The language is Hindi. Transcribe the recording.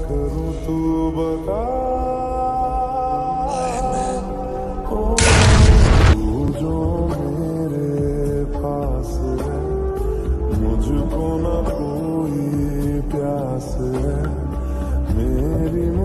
करूं तू बता। ओ, तू जो मेरे पास है, मुझको ना कोई प्यास है, मेरी